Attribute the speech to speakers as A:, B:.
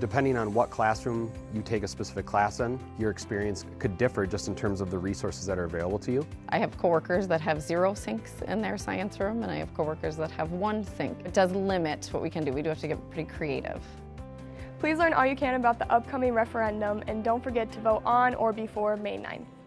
A: Depending on what classroom you take a specific class in, your experience could differ just in terms of the resources that are available to you.
B: I have coworkers that have 0 sinks in their science room, and I have coworkers that have 1 sink. It does limit what we can do. We do have to get pretty creative.
C: Please learn all you can about the upcoming referendum, and don't forget to vote on or before May 9th.